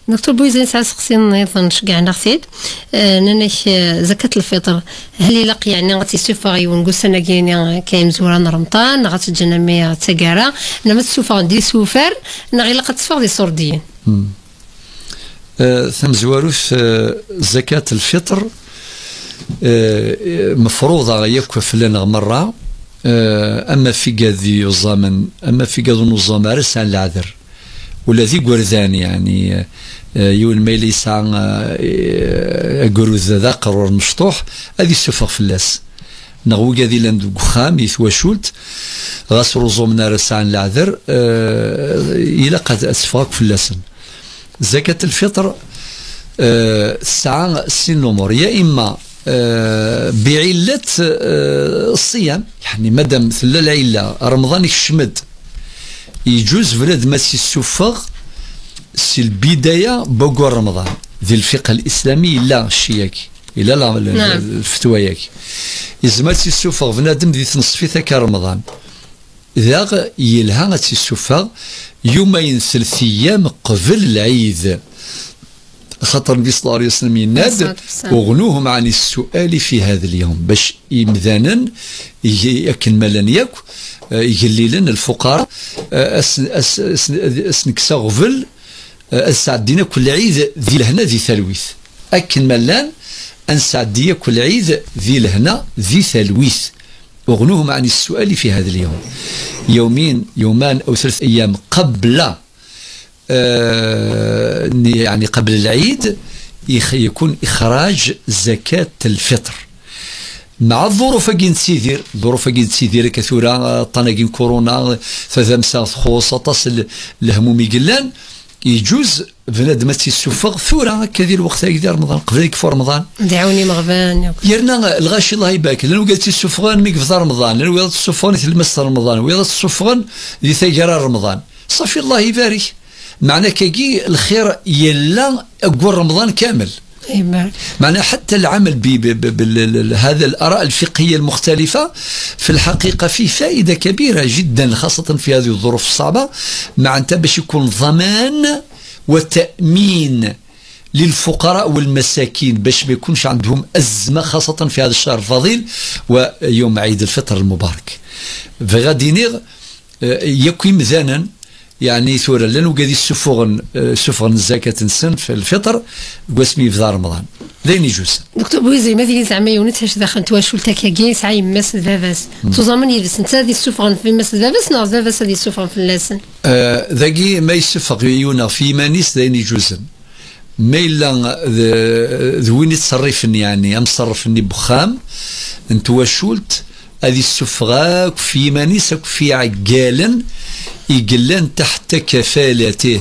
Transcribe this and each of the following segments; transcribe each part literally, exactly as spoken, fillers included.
دكتور بويزين ساعة سقسين أيضا نشجع نغسيد ننك زكاة الفطر هل يلاقي يعني غاتي سوفاغي ونقول سنة كينيا كاين زوران رمضان غاتي جنمية تسكارا نما تسوفاغ دي سوفر نغي لاقا تسفاغ دي صورديين ثم زواروث زكاة الفطر مفروضة يكوى فلان مرة أما في قاذي الزمن أما في قاذي النظام رسان العذر والذي قردان يعني يول ما ليس عن قروذ ذا قرار مشطوح هذه السفق فلاس نغو قاذي لندو قخام يثوشولت غاس رزومنا رسان العذر إلى قد أسفاق فلاسن زكاة الفطر الساعة سن الأمور يا إما بعلة الصيام يعني مادام ثلا العلة رمضان يشمد يجوز بلاد ما سيسوفغ سي البداية بقوى رمضان ذي الفقه الإسلامي لا الشياكي إلا لا الفتوياك إذا سيسوفغ بنادم ذي تنصفي كرمضان إذا يلها سيسوفغ يومين ثلاث أيام قبل العيد خاطر النبي صلى الله عليه وسلم يناد وغنوهم عن السؤال في هذا اليوم باش إمذانا يأكل مالا ياكو يقللن الفقراء اسنكسا غفل اسعدينا كل عيد ذي لهنا ذي ثلويث أكل مالان انسعدينا كل عيد ذي لهنا ذي ثلويث وغنوهم عن السؤال في هذا اليوم يومين يومان أو ثلاث أيام قبل آه يعني قبل العيد يكون إخراج زكاة الفطر مع الظروف كين تسيدير الظروف كين تسيدير كثورة طناقين كورونا ثلاثة خصوصا تصل الهمومي قلان يجوز بنادم تيسوفغ ثورة كذي الوقت هكذا رمضان قبل يكفو رمضان دعوني مغفان يرنا الغاشي الله يبارك لانه قالت السفغان ميك في رمضان لانه يلا السفغان في المس رمضان ويلا السفغان اللي ثجر رمضان صافي الله يبارك معنى كي الخير يلا اقول رمضان كامل معنى حتى العمل بهذا الآراء الفقهية المختلفة في الحقيقة فيه فائدة كبيرة جدا خاصة في هذه الظروف الصعبة مع أنت باش يكون ضمان وتأمين للفقراء والمساكين باش ما يكونش عندهم أزمة خاصة في هذا الشهر الفضيل ويوم عيد الفطر المبارك فغادي يكون مذانا يعني ثورة لأنه قاعد يسفغن سفغن الزكاة السن في الفطر واسمي في رمضان لين يجوز دكتور بويزي مثلي زعما يونتهاش داخل تواشول تاكاكي سعي مس ذافاس تزامن يلبس انت هذه السفغن في مس ذافاس نار ذافاس هذه السفغن في اللسن آه ذاكي ما يسفغ يونا في مانيس لين يجوز ما إلا ذوين يتصرفني يعني أمصرفني بخام انتواشولت هذه السفغاك في مانيسك في عقالا يقلن تحت كفالته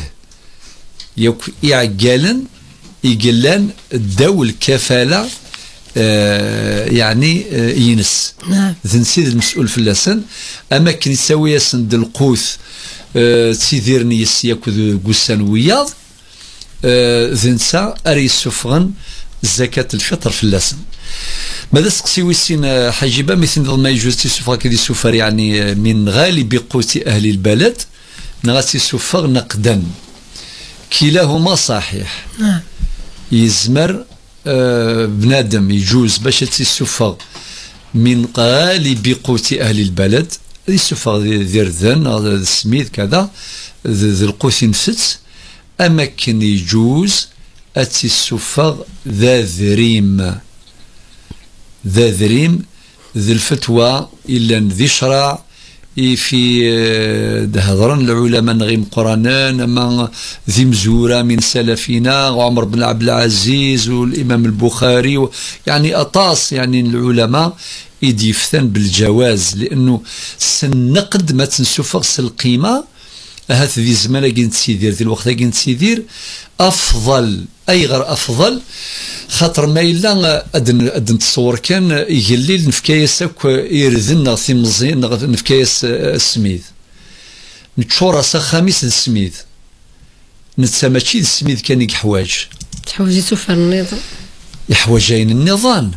يعقالا يقلن دو الكفالة آه يعني آه ينس نعم ذنسيد المسؤول في اللسن أما كن يسوي يسند القوث آه تسيديرني يسياكو قسان وياض آه ذنسا أري السفغن زكاة الفطر في اللسن ماذا سقسي ويسين حجيبة مثل ما يجوز تسفغ كذي سفر يعني من غالب قوت أهل البلد نغسي سفغ نقدا كلاهما صحيح يزمر آه بنادم يجوز باش تسفغ من غالب قوت أهل البلد يسفغ ذي رذن السميد كذا ذي القوت نفس أما كان يجوز أتسفغ ذا ذريم ذا ذريم ذي الفتوى إلا ذي شرع في دهضرن العلماء نغيم قرانان أما ذي مزورة من سلفنا وعمر بن عبد العزيز والإمام البخاري يعني أطاس يعني العلماء يديفتن بالجواز لأنه سنقد ما تنسفغ القيمة هات ذي زمان كين تسيدير ذي الوقت كين تسيدير أفضل أي غير أفضل خاطر ما إلا أدن أدن تصور كان يجليل نفكايس أك يرذن في مزين نفكايس السميد نتشورا خميس السميد نتسامتشي السميد كان يحواج تحوجي سفر النظام يحوجين النظام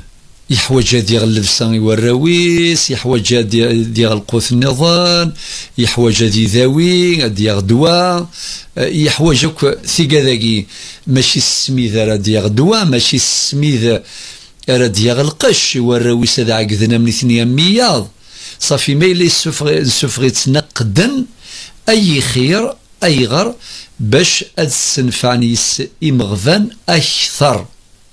يحوج ديال اللبسة والرويس، يحوج ديال القوت النظام، يحوج دي ذوي ديال دواء، يحوج ثقة ذاكي ماشي السميد راه ديال دواء، ماشي السميد راه ديال القش والرويس هذا عقدنا من ثنيا مياض صافي ما إلا سفغي تنقدا أي خير أي غر باش أدسنفعني إمغفان أكثر.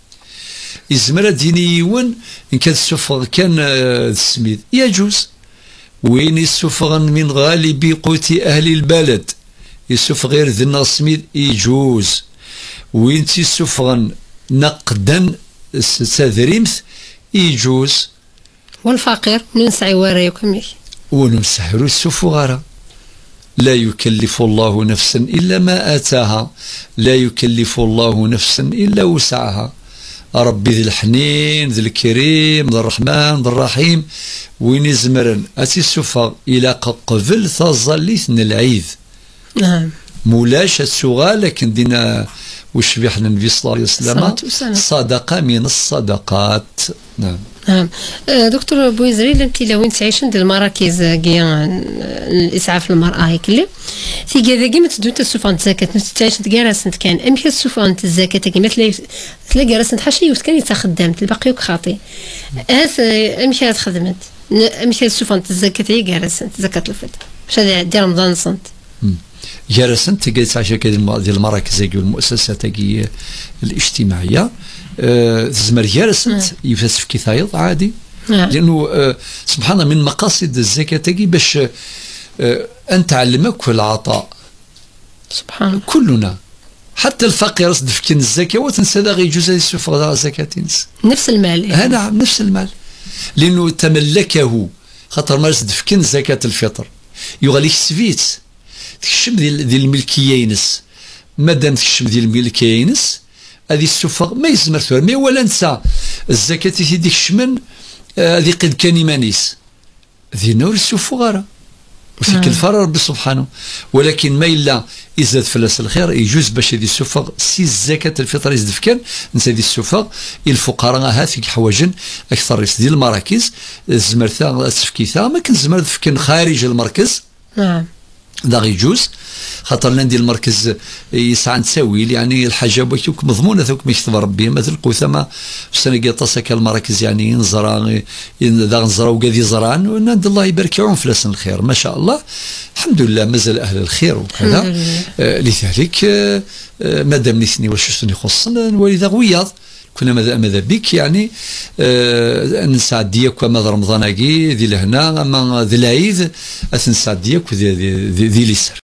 يزمر ديني يون إن كان السفغ كان السميد يجوز، وين يسفغ من غالب قوت أهل البلد يسفغ غير ذنا السميد يجوز، وين تيسفغ نقدا تذريمث يجوز. والفقير ننسعي ورايو كميك ونمسحر السفغارة. لا يكلف الله نفسا إلا ما آتاها، لا يكلف الله نفسا إلا وسعها. ربي ذي الحنين ذي الكريم ذي الرحمن ذي الرحيم وين يزمرن أتي السفغ إلى قبل تظليثن العيد. نعم مولاش السغا لكن دينا وش بيحنا النبي صلى الله عليه وسلم صدقة من الصدقات. نعم نعم. دكتور بويزري لمتي لو انت عايشين ديال المراكز كيان الاسعاف المراه هيك اللي في كذا كيما تدو انت السوفان الزكاه نتعيش تكارسنت كان امشي السوفان الزكاه كيما تلاقي تلاقي كارسنت حاشي كان يتخدمت الباقي خاطي اس امشي خدمت امشي السوفان الزكاه هي كارسنت زكاه الفطر باش ديال رمضان صنت جالسنت قلت عشان كذا ديال المراكز والمؤسسات الاجتماعيه زمر جالسنت يفاس في كثايض عادي. لانه سبحان الله من مقاصد الزكاه باش ان تعلمك العطاء سبحان الله كلنا حتى الفقير دفكن الزكاه وتنسى ذا يجوز يسفغ زكاه نفس المال. ها نعم نفس المال لانه تملكه خاطر ما دفكن زكاه الفطر يغليك سفيت تكشم ديال ديال الملكيه ينس مادام تكشم ديال الملكيه ينس هذه السفغ ما يزمر ثور مي ولا نسى الزكاه تيديك الشمن هذه قد كان مانيس ذي نور السفغاره وفيك الفرار ربي سبحانه. ولكن ما الا يزاد فلاس الخير يجوز باش هذه السفغ سي الزكاه الفطر يزد فكان نسى هذه السفغ الفقراء ها فيك حواجن اكثر ريس ديال المراكز زمرتها تفكيثا ما كان زمر فكان خارج المركز. نعم دا يجوز خاطر لنا ندير المركز يسعى نتساويل يعني الحاجه بغيتوك مضمونه ثوك ما يكتب ربي مثل القوثه ما في السنه قاطاسك المراكز يعني نزرع دا نزرع وكادي زرعان وناد الله يبارك لهم في لسن الخير ما شاء الله الحمد لله مازال اهل الخير وكذا. آه لذلك آه مادام نثني واش يخصنا ولذا غوياض كنا ماذا بك يعني آه نسعد ديك وما رمضان كي ذي لهنا اما ذي العيد اثنسعد ديك ذي ذي ذي ليسر.